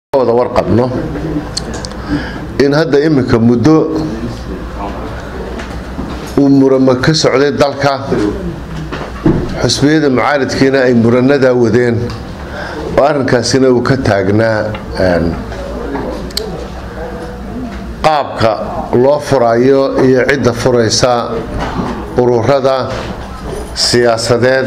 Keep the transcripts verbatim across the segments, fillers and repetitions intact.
wada warqabno in hadda imika muddo uu murama ka socday dalka xusbiyada mucaaradkiina ay muranada wadeen oo arrinkaasina uu ka taagnaa qaabka loo furayo iyo cidda furaysa ururada siyaasadeed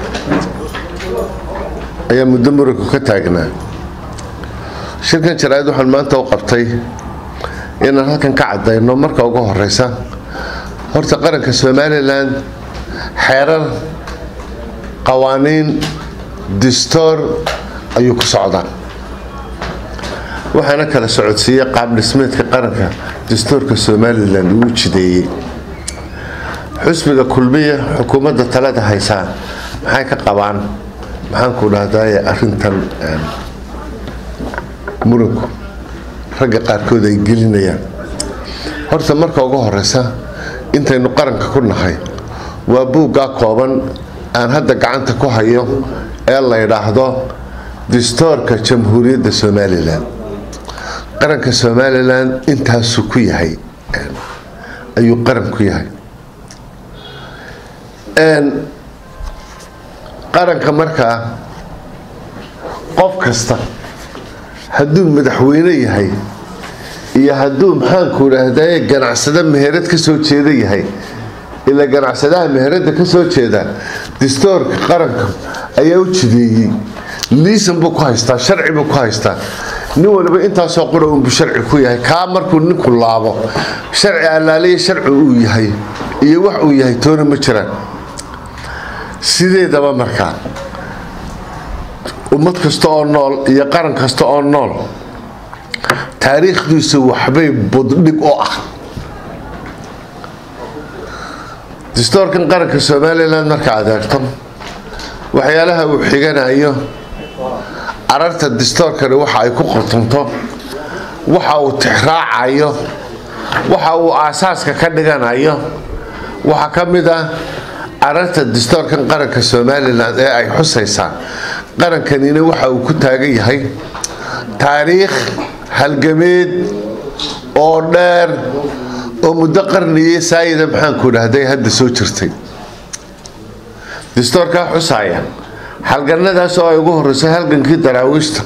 ayaa muddo muranku ka taagnaa shirkan jaraa'id waxaan maanta u qabtay inaan halkan ka cadayno marka ugu horeysa horta qaranka Somaliland xeerar qawaaniin dastuur ayuu ku socdaa waxaana kala socodsiiyay qaab dhismeedka qaranka dastuurka Somaliland uu jideeyay xusbiga kulmiye xukuumadda talada haysa maxay ka qabaan maxaan ku dhahdaa arrintan muranku ragga qaarkood ay gelinayaan horta marka ugu horeysa intaynu qaranka ku nahay waa buugga kooban aan hadda gacanta ku hayo ee la yiraahdo dastuurka jamhuuriyadda Somaliland qaranka Somaliland intaas ku yahay ayuu qaran ku yahay een qaranka marka qof kasta hadduu madaxweyne yahay iyo hadduu maxaan ku raahday ganacsade meherad ka soo jeeda yahay ila ganacsadaha meherada ka soo jeeda dastuurka qaranka ayaa u jideeyay liisan buu ku haystaa sharci buu ku haystaa nin walba intaas oo qoro uu sharci ku yahay ka markuu ninku laabo sharci alaaliye sharci uu yahay iyo wax uu yahay toona ma jiraan sideedaba markaa ummad kasta oo nool iyo qaran kasta oo nool taariikhdiisu waxbay buddhig oo ah dastuurkan qaranka Somaliland marka aad aragto waxyaalaha uu xiganayo ararta dastuurkan waxa ay ku qotonto waxa uu tixraacayo waxa uu aasaaska ka dhiganayo waxa kamid ah ararta dastuurkan qaranka Somaliland ee ay xusaysaa qarankanina waxa uu ku taagan yahay taariikh halgameed oo dheer oo muddo qarniye saayida maxaan ku dhahday hadda soo jirtay dastuurka xusaya halganadaas oo ay ugu horeysay halgankii daraawiishta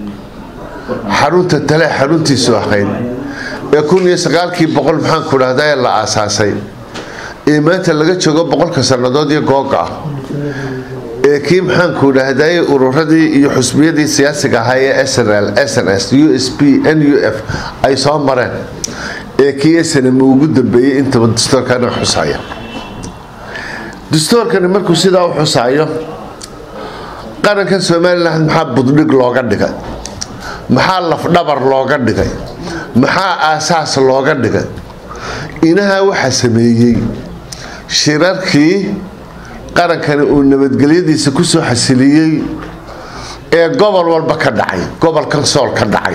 xarunta tale xaruntiisu ahayd ee kun iyo sagaal boqol maxaan ku dhahday la aasaasay ee maanta laga joogo boqolka sanadood iyo googa ee kii maxaan ku dhahday ururadii iyo xusbiyadii siyaasiga ahaa ee S N L S N S U S P N U F ay soo mareen ee kii sanadkii ugu dambeeyay inta dastuurkan xusaya dastuurkan markuu sidaa u xusayo qaranka Somaliland maxaa budhig looga dhigay maxaa laf dhabar looga dhigay maxaa aasaas looga dhigay inaha waxa sameeyay shirarkii qarankan uu nabadgelyadiisa ku soo xasiliyay ee gobol walba ka dhacay gobolkan sool ka dhacay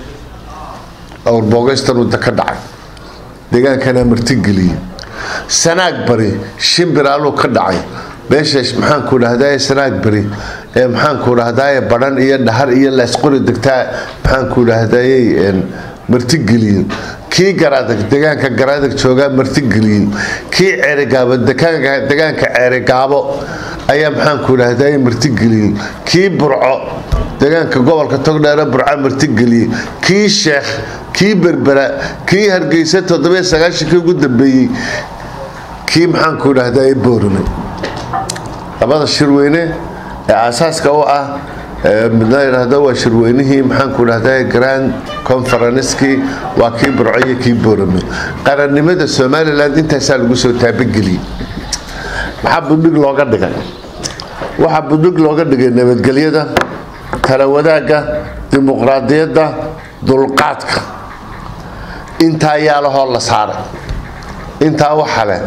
oo boogaysta uu ka dhacay deegaankana martigeliyay sanaag bari shimbiraalo ka dhacay beeshash maxaan ku dhahdaa sanaag bari ee maxaan ku dhahdaa badan iyo dhahar iyo la isqori degtaa maxaan ku dhahdaa martigeliyay kii garadag deegaanka garadag jooga martigeliyay kii ceerigaabo deegaanka deegaanka ceerigaabo ayaa maxaan ku dhahday martigeliyay kii burco deegaanka gobolka togdheer burco martigeliyay kii sheekh kii berbera kii hargeysa toddoba iyo sagaashan kii ugu dambeeyay kii maxaan ku dhahday boorame labada shirweyne ee asaaska u ah midna yiraahdo waa shirweynihii maxaan ku dhahday grand conference-ki waa kii burco iyo kii boorame qarannimada Somaliland intaas lagu soo taabageliyay waxa budhig looga dhigay waxa budhig looga dhigay nabadgelyada kala wadaaga dimuqraadiyadda dulqaadka inta ayaa la hor la saaray inta waxa leh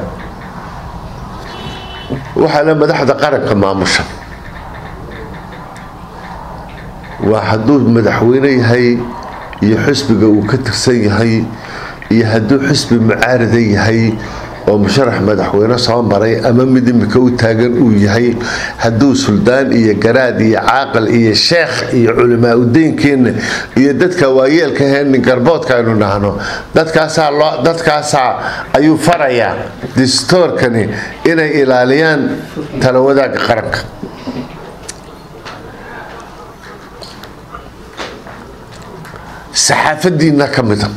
waxa la madaxda qaranka maamusha waa hadduu madaxweyne yahay iyo xisbiga uu ka tirsan yahay iyo hadduu xisbi mucaarada yahay oo musharax madaxweyne soo maray ama mid imika u taagan uu yahay hadduu suldaan iyo garaad iyo caaqil iyo sheekh iyo culamaa u diinkeena iyo dadka waayeelka heenin garboodka aynu nahno dadkaasaa loo dadkaasaa ayuu farayaa dastuurkani inay ilaaliyaan tala wadaagga qaranka saxaafadiina ka mid ah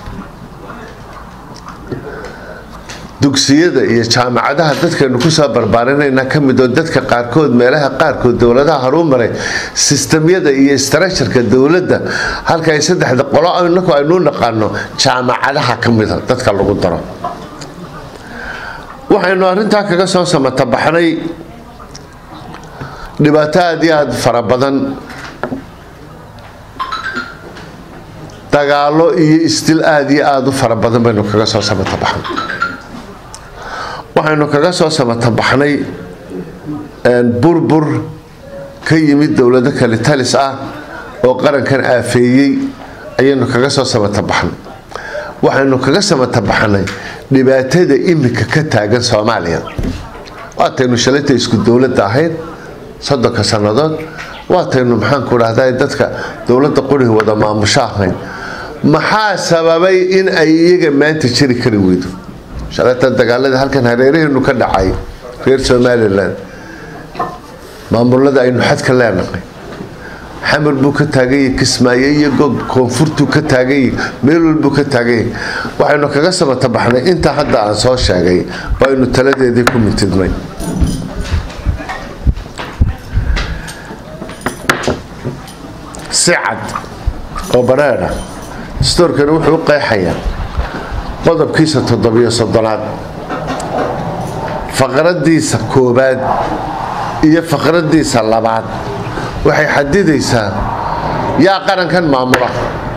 dugsiyada iyo jaamacadaha dadkeenu ku soo barbaarinayna ka mid oo dadka qaarkood meelaha qaarkood dawladaha horumaray sistemyada iyo structure-ka dawladda halka ay saddexda qolo aynu aynu naqaano jaamacadaha ka mid ah dadka lagu daro waxaynu arintaa kaga soo samata baxnay dhibaato aad iyo aad fara badan dagaalo iyo istil aad iyo aad u fara badan baynu kaga soo samata baxnay waxaynu kaga soo samata baxnay burbur ka yimid dawlado kale talis ah oo qarankan aafeeyay ayaynu kaga soo samata baxnay waxaynu kaga samata baxnay dhibaatada imika ka taagan Soomaaliya waataynu shalayta isku dawladda ahayd soddonka sanadood waataynu maxaan ku raahday dadka dawladda qoriga wada maamusha ahayd maxaa sababay in ay iyaga maanta jiri kari weydo shalayta dagaalada halkan hareeraheenu ka dhacay reer Somaliland maamulada aynu xad ka leenahay xamar buu ka taagay Kismaayo iyo gob koonfurtu ka taagay meel walba ka taagay waxaynu kaga samata baxnay inta hadda aan soo sheegay baynu taladeedii ku mitidnay سعد وبرارة ستور كان وحو قيحيا قضب كيسة الضبية صدرات فقرات ديسة كوباد إيا فقرات ديسة اللبعات وحي حدي ديسة يا قرن كان مامورة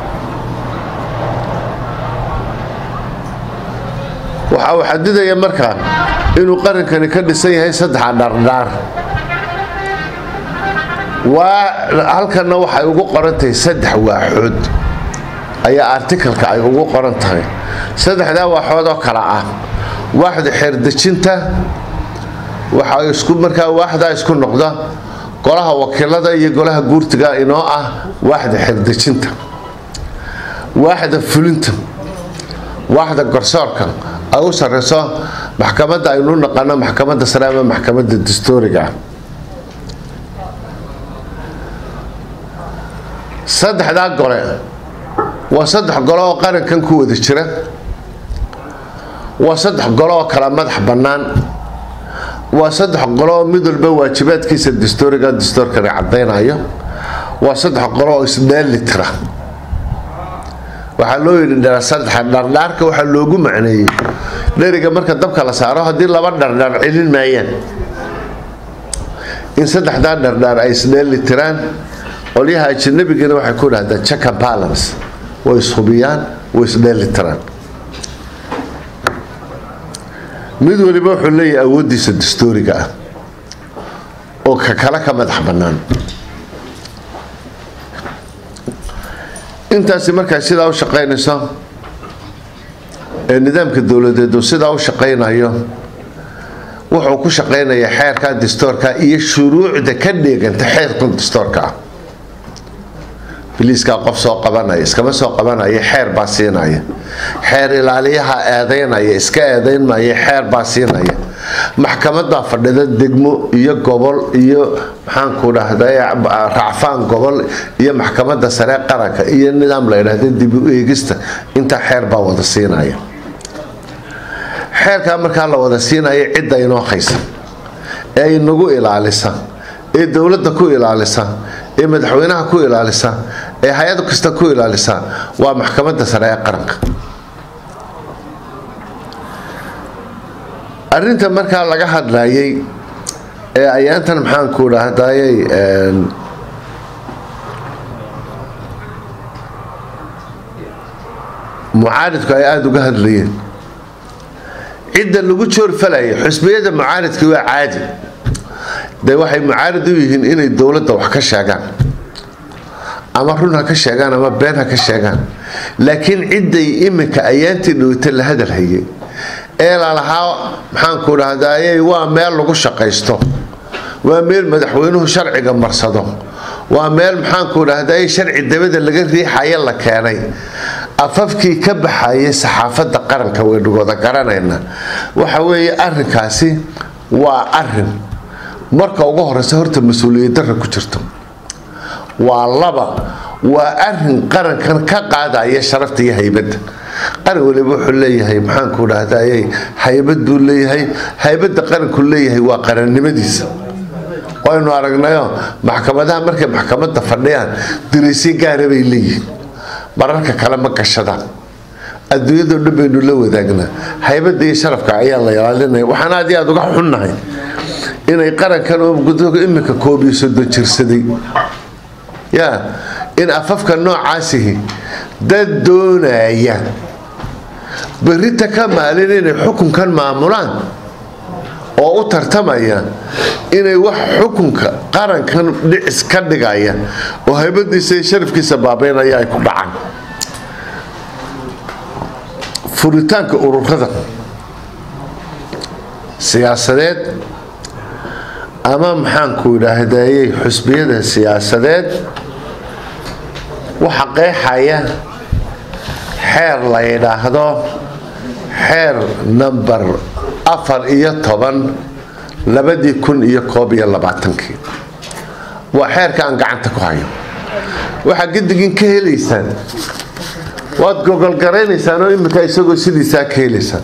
وحاو حديدة يا مركان إنو قرن كان يكدي سيهي صدح دار دار وهلكنا waxay ugu qorantay saddex waaxood ayaa article-ka ay ugu qorantahay saddexda waaxood oo kala ah waaxda xeerdajinta waxa isku markaa waaxda isku noqda golaha wakiilada iyo golaha guurtiga inoo ah waaxda xeerdajinta waaxda fulinta waaxda garsoorka ay u sareyso maxkamadda aynu naqaano maxkamadda sare ama maxkamadda dastuuriga saddexda gole waa saddex gole oo qarankan ku wada jira waa saddex gole oo kala madax bannaan waa saddex gole oo mid walba waajibaadkiisa dastuuriga dastuurka cadeynayo waa saddex gole oo isdheelitira waxa loo yiri saddex dhardhaarka waxa loogu macneeyay dheriga marka dabka la saaro hadii laba dhardhaar cilin maayeen in saddexda dhardhaar ay isdheelitiraan qoliyaha ajnabigana waxay ku raadaan check and balance way subiyaan way isdheelitiraan mid waliba wuxuu leeyahay awoodiisa dastuuriga ah oo ka kala ka madax bannaan intaasi markaa sidaa u shaqeynayso ee nidaamka dawladeed uu sidaa u shaqeynayo wuxuu ku shaqeynayaa xeerka dastuurka iyo shuruucda ka dhiganta xeerka dastuurka biliska qof soo qabanaya iskama soo qabanaya xeer baa siinaya xeer ilaaliyaha eedeynaya iska eedeynaya xeer baa siinaya maxkamadda fadhida degmo iyo gobol iyo maxaan ku dhahday racfaan gobol iyo maxkamadda sare qaranka iyo nidaam la yiraahdo dib u eegista inta xeer baa wada siinaya xeerka marka la wada siinaya cid ay noo khaysa ee inagu ilaalisa ee dawladda ku ilaalisa ee madaxweynaha ku ilaalisa ee hay'ad kasta ku ilaalisa waa maxkamadda sare ee qaranka arinta marka laga hadlayay ee ayaantan maxaan ku raadayay een mucaaridku ay aad uga hadlayeen cid lagu joor falay xisbiyada mucaaridku waa caadi day waxay mucaarid u yihiin inay dawladda wax ka sheegaan ama run ha ka sheegaan ama been ha ka sheegaan laakiin ciday imika ayaantii dhawta la hadal hayay ee la lahaa maxaan ku dhahdaayay waa meel lagu shaqaysto waa meel madaxweynuhu sharciga marsado waa meel maxaan ku dhahdaayay sharci dabada laga riixayo la keenay afafkii ka baxayay saxaafadda qaranka way dhigooda garanayna waxa weeye arrinkaasi waa arrin marka ugu horeysa horta mas'uuliyad darro ku jirto waa laba waa arrin qarankan ka qaadaya sharafta iyo haybadda qaran waliba wuxuu leeyahay maxaan ku dhahdaayay haybad buu leeyahay haybadda qaranku leeyahay waa qarannimadiisa waynu aragnayo maxkamadaha markay maxkamadda fadhiyaan diriisyo gaara bay leeyihiin mararka kale ma gashadaan adduunyada dhan baynu la wadaagnaa haybadda iyo sharafka ayaa la ilaalinaya waxaan aad iyo aad uga xunnahay inay qarankan oo gudooga imika koob iyo soddon jirsaday yaa in afafka noocaasihi dad doonaya berita ka maalin inay xukunkan maamulaan oo u tartamaya inay wax xukunka qarankan dhicis ka dhigaya oo haybadiisa iyo sharafkiisa baabeynaya ay ku dhacaan furitaanka ururada siyaasadeed ama maxaan ku idhaahdaayay xusbiyada siyaasadeed waxa qeexaya xeer la yidhaahdo xeer number afar iyo toban labadii kun iyo koob iyo labaatankii waa xeerka aan gacanta ku hayo waxaa gidigin ka helaysaan waad gogol garaynaysaan oo imika isagoo sidiisaa ka helaysaan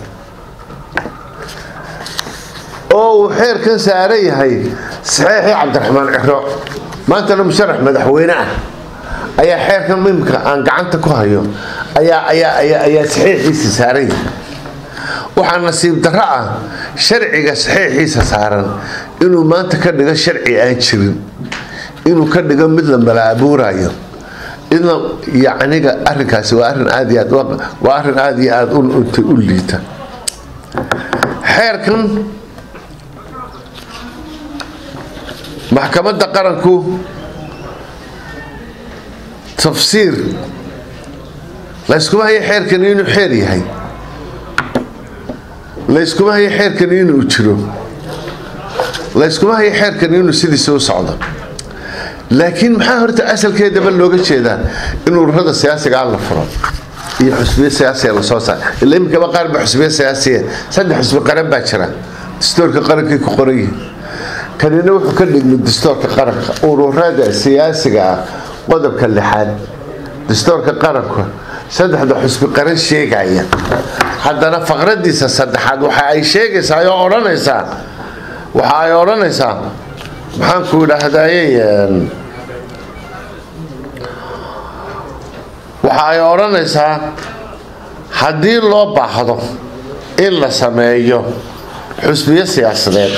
oo uu xeerkan saaran yahay saxiixii cabdiraxmaan ciro maantana musharax madaxweyne ah ayaa xeerkan imika aan gacanta ku hayo ayaa ayaa ayaa ayaa saxiixiisa saaran yahay waxaa nasiib darro ah sharciga saxiixiisa saaran inuu maanta ka dhigo sharci aan jirin inuu ka dhigo mid la mala abuurayo ina yacniga arrinkaasi waa arrin aad iyo aad waa arrin aad iyo aad u liita xeerkan maxkamadda qaranku tafsiir la iskuma hayo xeerkan inuu xeer yahay la iskuma hayo xeerkan inuu jiro la iskuma hayo xeerkan inuu sidiisa u socdo laakiin maxaa horta asalkeedaba looga jeedaa in ururada siyaasiga aan la furo iyo xusbiye siyaasiga la soo saaro ilaa imikaba qaar ba xusbiye siyaasiya saddex xusbi qaran baa jira dastuurka qarankii ku qoran yihiin kanina wuxuu ka dhigmay dastuurka qaranka ururada siyaasiga ah qodobka lixaad dastuurka qaranka saddexda xusbi qaran sheegaya haddana faqradiisa saddexaad waxa ay sheegaysaa oo odhanaysaa waxa ay odhanaysaa maxaan ku idhaahdaayay waxa ay odhanaysaa haddii loo baahdo in la sameeyo xusbiyo siyaasadeed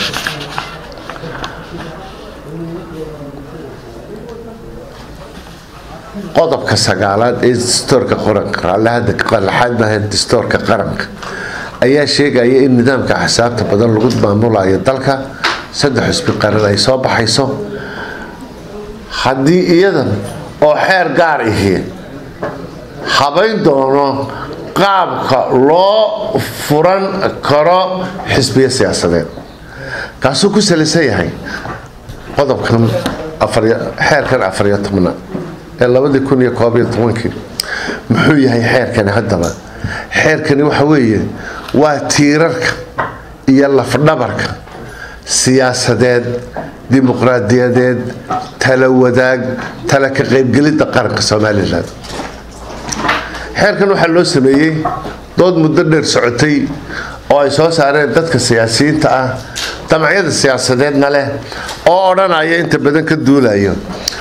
qodobka sagaalaad ee dastuurka qaranka laxaad maahan dastuurka qaranka ayaa sheegaya in nidaamka axsaabta badan lagu maamulayo dalka saddex xusbi qaran ay soo baxayso haddii iyadan oo xeer gaar ihi habayn doono qaabka loo furan karo xisbiyo siyaasadeed kaasuu ku salaysan yahay qodobkan xeerkan afar iyo tobnaad ee labadii kun iyo koob iyo tobankii muxuu yahay xeerkani haddaba xeerkani waxa weeye waa tiirarka iyo lafdhabarka siyaasadeed dimuqraadiyadeed tala wadaag tala ka qaybgelidda qaranka Soomaaliland xeerkan waxaa loo sameeyey dood muddo dheer socotay oo ay soo saareen dadka siyaasiyiinta ah damacyada siyaasadeedna leh oo odhanaya inta badan ka duulayo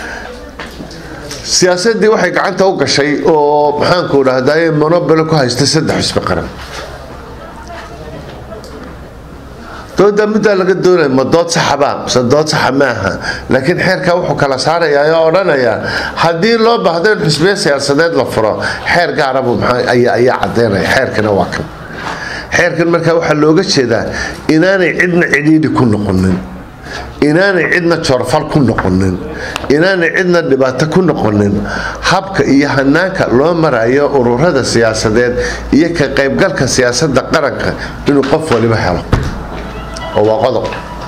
siyaasadii waxay gacanta u gashay oo maxaan ku dhahdaay monopoly ku haysta saddex xisbi qaran dooda muddo laga doonay ma dood saxaba mise dood sax maaha laakiin xeerka wuxuu kala saarayaa oo odhanaya haddii loo baahdo in xisbiyo siyaasadeed la furo xeer gaar ah ayaa ayaa cadeynaya xeerkana waa kan xeerkan markaa waxaa looga jeedaa inaanay cidna cidhiidhi ku noqonin inaanay cidna joorfal ku noqonin inaanay cidna dhibaato ku noqonin habka iyo hanaanka loo marayo ururada siyaasadeed iyo ka qaybgalka siyaasadda qaranka inuu qof waliba helo oo waa qodob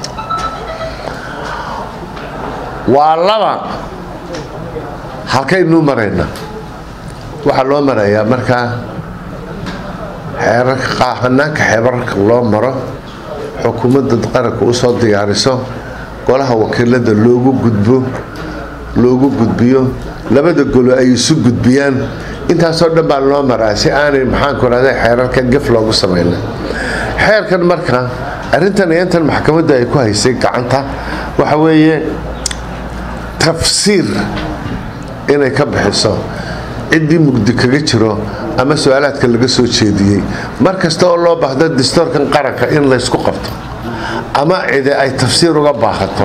waa laba halkaynu marayna waxa loo marayaa markaa xeerarka hanaanka xeerarka loo maro xukuumadda qaranka u soo diyaariso golaha wakiilada loogu gudbo loogu gudbiyo labada golo ay isu gudbiyaan intaas oo dhan baa loo maraa si aanay maxaan ku raadey xeerarka gaf loogu sameeyay xeerkan markaa arintan intan maxkamadda ay ku haysay gacanta waxa weeye tafsiir inay ka bixiso cidii mugdi kaga jiro ama su'aalaadka laga soo jeediyay markasta oo loo baahdo dastuurkan qaranka in la isku qabto ama cid ay tafsiir uga baahato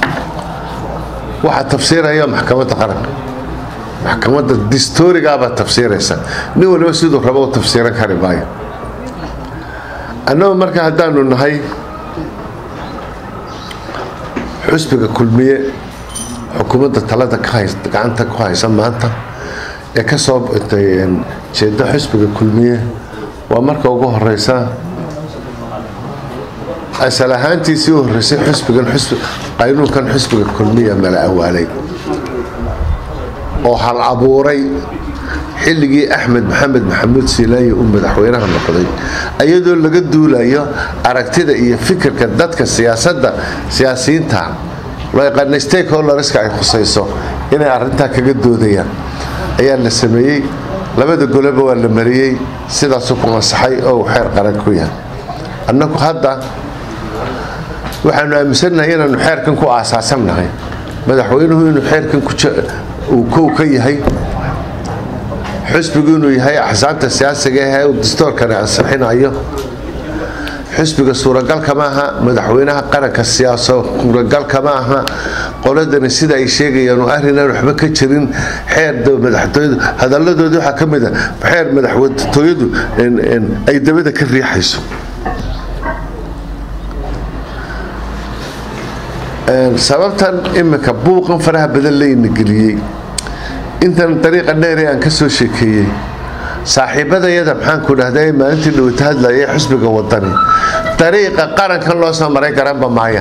waxa tafsiiraya maxkamadda qaranka maxkamadda dastuuriga ba tafsiiraysa nin waliba sidoo rabo tafsiiran kari maayo annagu marka haddaanu nahay xusbiga kulmiye xukuumadda talada ka haysta gacanta ku haysa maanta ee ka soo batay jeeda xusbiga kulmiye waa marka ugu horeysa asal ahaantiisii u horeysay xusbigan xusbi qaynuunkan xusbiga kulmiye mala awaalay oo hal abuuray xilligii Axmed Maxamed Maxamuud Siilaayi uu madaxweynaha noqday ayadoo laga duulayo aragtida iyo fikirka dadka siyaasadda siyaasiyiinta loo yaqaan stakeholderska ay khusayso inay arrinta kaga doodayaan ayaa la sameeyay labada golaba waa la mariyay sidaas ku ansaxay oo xeer qaran ku yahay annagu hadda waxaanu aaminsanahay inaanu xeerkan ku aasaasannahay madaxweynuhu inuu xeerkan ku uu koow ka yahay xisbigu inuu yahay axsaabta siyaasiga ah ee dastuurkan ansixinayo xisbiga suuragal kama aha madaxweynaha qaranka siyaaso suuragal kama aha qoladani sida ay sheegayaan oo arrinaan waxba ka jirin xeer madaxtooyadu hadaladooda waxa kamid ah xeer madaxtooyadu ay dabada ka riixayso sababtan imika buuqan faraha badan leeyna geliyay intan dariiqa dheer aan ka soo sheekeeyay saaxiibadayada maxaan ku dhahday maalintii dhawta hadlayay xisbiga wadani dariiqa qaranka loo soo maray garanba maaya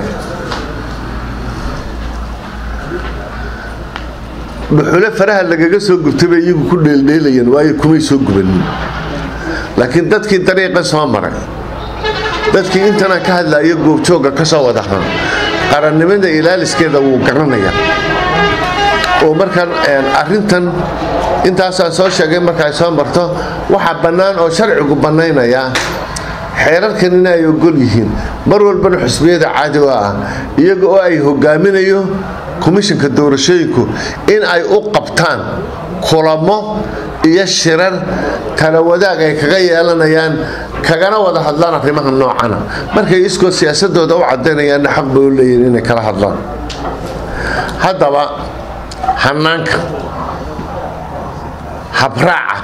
dhuxule faraha lagaga soo gubtay iyagu ku dheeldheelayeen waayo kumay soo gubanin laakiin dadkii dariiqa soo maray dadkii intana ka hadlayay goobjooga ka soo wadahan qarannimada ilaaliskeeda wuu garanaya oo markaan arrintan intaas aan soo sheegay marka ay soo marto waxa banaan oo sharcigu banaynaya xeerarkan inay ogol yihiin mar walba xisbiyada caadi ah iyaga oo ay hogaaminayo komishanka doorashooyinku in ay u qabtaan kulamo iyo shirar kala wadaag ay kaga yeelanayaan kagana wada hadlaan arrimaha noocan markay iskoo siyaasadooda u cadeynayaan xaq bay u leeyihiin inay kala hadlaan haddaba hanaanka habraaca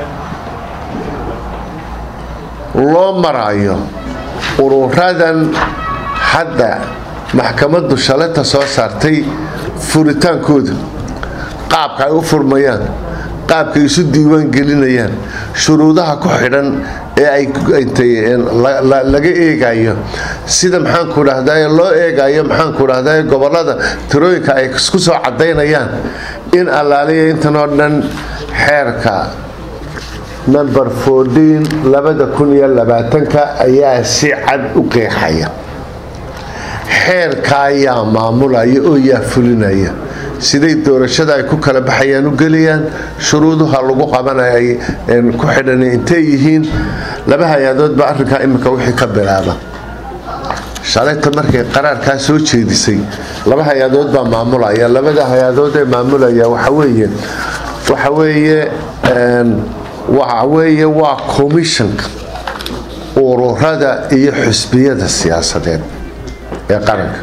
loo marayo ururadan hadda maxkamaddu shalata soo saartay furitaankooda qaabka ay u furmayaan qaabka isu diiwaan gelinayaan shuruudaha ku xidhan ee ay laga eegayo sida maxaan ku dhahday loo eegayo maxaan ku dhahday gobolada tirooyinka ay isku soo cadeynayaan in alaaliya intan oo dhan xeerka number fourteen labada kun iyo labaatanka ayaa si cad u qeexaya xeerka ayaa maamulaya oo yaa fulinaya siday doorashada ay ku kala baxayaan u galiyaan shuruudaha lagu qabanayay ku xidhan intay yihiin laba hay-adood ba arrinka imika wixii ka bilaaba shalayta markay qaraarka soo jeedisay laba hay-adood baa maamulaya labada hay-adood ee maamulaya waxa weeye waxa weeye waxa weeye waa komishanka ururada iyo xisbiyada siyaasadeed ee qaranka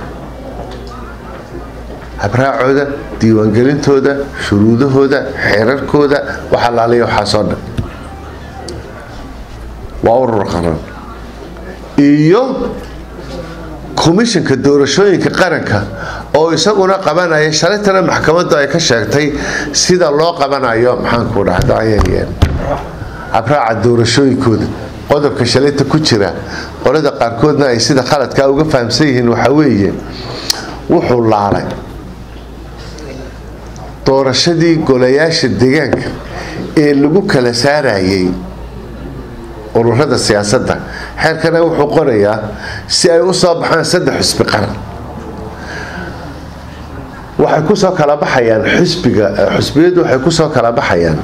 habraacooda diiwaangelintooda shuruudahooda xeerarkooda waxa laaliyo waxa soo dhan waa urur qaran iyo komishanka doorashooyinka qaranka oo isaguna qabanaya shalaytana maxkamaddu ay ka sheegtay sida loo qabanayo maxaan ku dhahdaa abraaca doorashooyinkooda qodobka shalayta ku jira qolada qaarkoodna ay sida khaladka uga fahamsan yihiin waxa weeye wuxuu laalay doorashadii golayaasha deegaanka ee lagu kala saarayay ururada siyaasadda xeerkana wuxuu qorayaa si ay u soo baxaan saddex xisbi qaran waxay ku soo kala baxayaan xisbiga xisbiyadu waxay ku soo kala baxayaan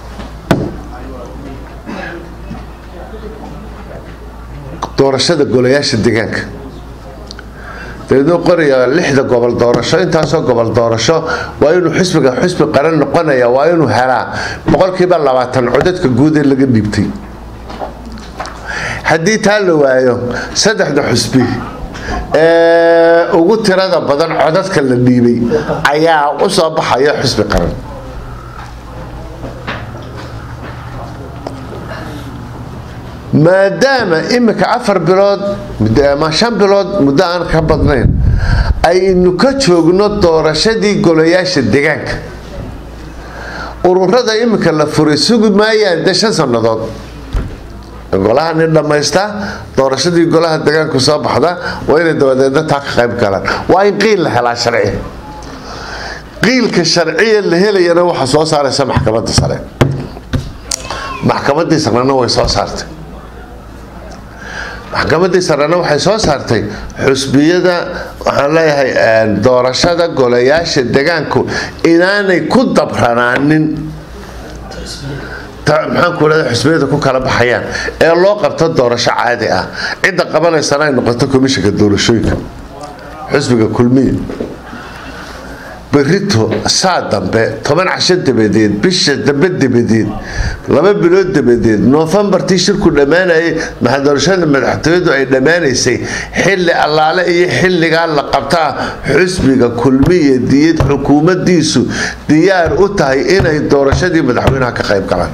doorashada golayaasha deegaanka deedoo qoraya lixda gobol doorasho intaasoo gobol doorasho waa inuu xisbiga xisbi qaran noqonaya waa inuu helaa boqolkiiba labaatan codadka guud ee laga dhiibtay haddii taa la waayo saddexda xisbi ee ugu tirada badan codadka la dhiibay ayaa u soo baxaya xisbi qaran maadaama imika afar bilood ama shan bilood muddo aan ka badnayn aynu ka joogno doorashadii golayaasha deegaanka ururada imika la furay sugi maayaan de shan sannadood golaha nin dhammaysta doorashadii golaha deegaanku soo baxda waa inay dabadeedna taa ka qayb galaan waa in qiil la helaa sharci qiilka sharciya la helayana waxa soo saaraysa maxkamadda sare maxkamaddii sarena way soo saartay maxkamaddii sarena waxay soo saartay xusbiyada waxaan leeyahay doorashada golayaasha deegaanku inaanay ku dabranaanin maxaan ku leeyahay xusbiyada ku kala baxayaan ee loo qabto doorasho caadi ah cidda qabanaysana ay noqoto komishanka doorashooyinka xusbiga kulmiye berito saa dambe toban casho dabadeed bisha dambe dabadeed laba bilood dabadeed noofembartii shirku dhammaanayay doorashada madaxtooyadu ay dhammaanaysay xilli allaale iyo xilligaa la qabtaa xusbiga kulmiye diyad xukuumaddiisu diyaar u tahay inay doorashadii madaxweynaha ka qayb galaan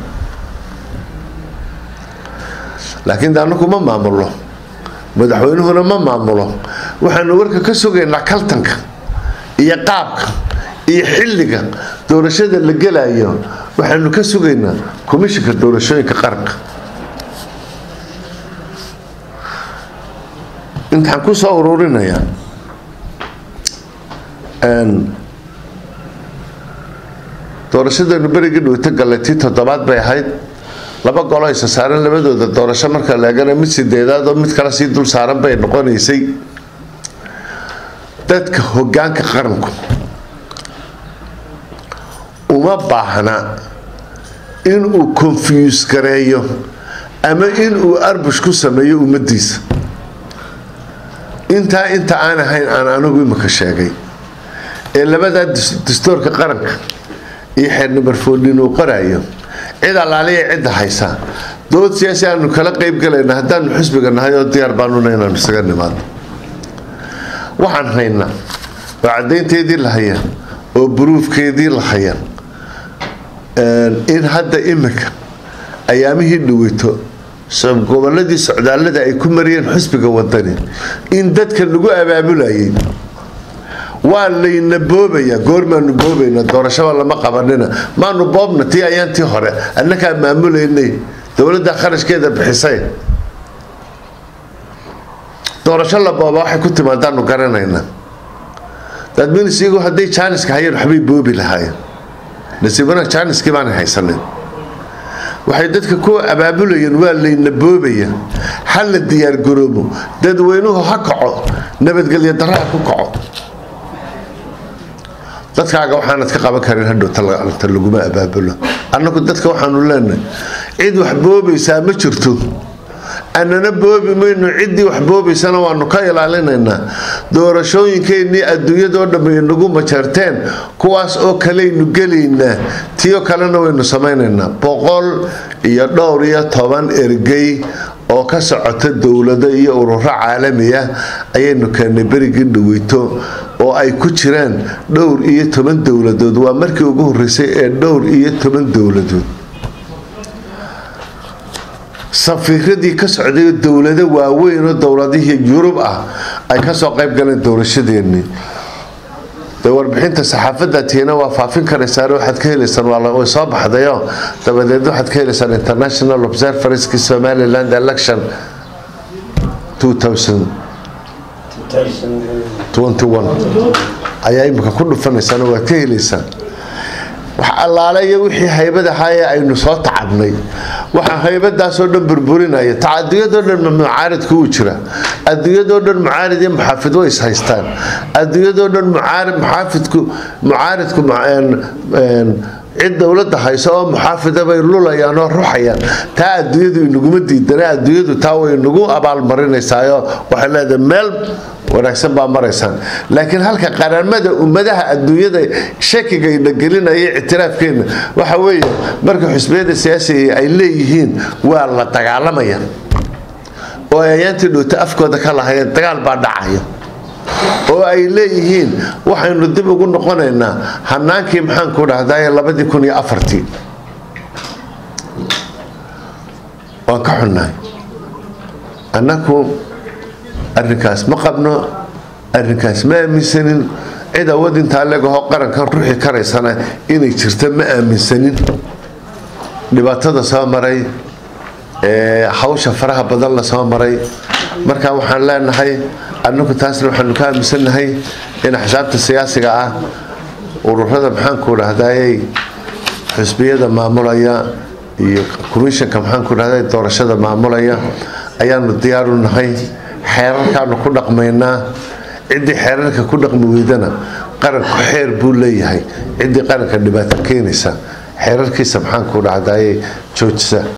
laakiin anagu ma maamulo madaxweynuhuna ma maamulo waxaanu warka ka sugaynaa kaltanka iyo qaabka iyo xilliga doorashada la gelayo waxaanu ka sugaynaa komishanka doorashooyinka qaranka intaan ku soo ururinayaa doorashadanu berigii dhowta galetii toddobaad bay ahayd laba golo isa saaran labadooda doorasho marka la eegana mid sideedaad oo mid kale sii dul saaran bay noqonaysay dadka hoggaanka qaranku uma baahna inuu confuse gareeyo ama inuu arbush ku sameeyo ummadiisa intaa inta aan ahayn aan anigu imika sheegay ee labadaa dastuurka qaranka iyo xeer number fourteen uu qorayo cid allaaliya cidda haysa dood siyaasi aanu kala qayb galayna haddaanu xisbiga nahay oo diyaar baanuna inaanu isaga nimaadno waxaan haynaa oo caddaynteedii la haya oo buruufkeedii la haya in hadda imika ayaamihii dhaweyto goboladii socdaallada ay ku mariyeen xisbiga wadani in dadka lagu abaabulayay waa layna boobaya goormaanu boobayna doorashaba lama qabanina maanu boobna tii ayaantii hore annakaa maamulaynay dowladda kharashkeeda bixisay doorasho la booba waxay ku timaadaanu garanaynaa dadminisigu hadday jaaniska hayeen waxbay boobi lahaayeen nasiibana jaaniskii baanay haysanin waxay dadka ku abaabulayeen waa layna boobaya ha la diyaargaroobo dadweynuhu ha kaco nabadgelyo darraa ku kaco dadkaaga waxaanad ka qaban karin hadhowta laguma abaabulo annagu dadka waxaanu leenahay cid wax boobaysaa ma jirto annana boobi mayno ciddii wax boobaysana waanu ka ilaalinaynaa doorashooyinkeennii adduunyadoo dhamay nagu majarteen kuwaas oo kaleynu gelaynaa tiyo kalena waynu samaynaynaa boqol iyo dhowr iyo toban ergey oo ka socota dowlado iyo ururo caalami ah ayaynu keennay berigii dhaweyto oo ay ku jiraan dhowr iyo toban dowladood waa markii ugu horreysay ee dhowr iyo toban dowladood safiiradii ka socday dowlado waaweyn oo dowladihii Yurub ah ay ka soo qayb galeen doorashadeennii de warbixinta saxaafadda tiina waa faafin karaysaan waxaad ka helaysaan waa way soo baxdayo dabadeed waxaad ka helaysaan international observers ki Somaliland election twenty twenty-one ayaa imika ku dhufanaysan waa ka helaysaan wax allaale iyo wixii haybada haye aynu soo tacabnay waxa haybadaas oo dhan burburinaya taadiyadoo dhan mucaaridku u jira adiyadoo dhan mucaarid iyo muxaafid way is haystaan adiyadoo dhan mucaarid muxaafidku mucaaridku een cid dawladda hayso oo muxaafida bay lulayaan oo ruxayaan taa adiyadu inaguma diidana adiyadu taa way nagu abaal marinaysaa waxa leedahay meel wanaagsan baa maraysan laakiin halka qaranimada ummadaha adduunyada shakiga ay dhagelinayay ictiraafkeena waxa weeye marka xisbiyada siyaasiga ay leeyihiin waa la dagaalamaya oo ayaantii dhowta afkooda ka lahayn dagaal baa dhacaya oo ay leeyihiin waxaynu dib ugu noqonaynaa hanaankii maxaan ku dhahday laba kun iyo afar waan ka xunnahay annaku arrinkaas ma qabno arrinkaas ma aaminsanin cid awood intaa leegaho qarankan ruuxi karaysana inay jirto ma aaminsanin dhibaatada soo maray ee hawsha faraha badan la soo maray marka waxaan leenahay annagu taasna waxaan ka aaminsanahay in xisabta siyaasiga ah ururada maxaan ku dhahday xisbiyada maamulaya iyo commissionka maxaan ku dhahday doorashada maamulaya ayaanu diyaar u nahay xeerarkaanu ku dhaqmaynaa cidii xeerarka ku dhaqmi weydana qaranku xeer buu leeyahay cidii qaranka dhibaato keenaysa xeerarkiisa maxaan ku dhahday joojisa